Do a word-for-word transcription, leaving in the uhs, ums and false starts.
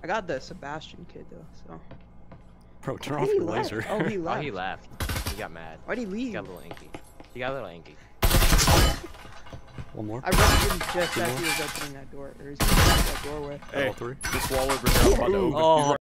I got the Sebastian kid though, so. Bro, turn Why off did your he left? laser. Oh, he Oh, left. he left. He got mad. Why'd he He leave? got a little inky. He got a little inky. One more. I rushed him just Two as more. he was opening that door, or he was opening that doorway. Hey, All three. this wall over here, I'm about to open. Oh.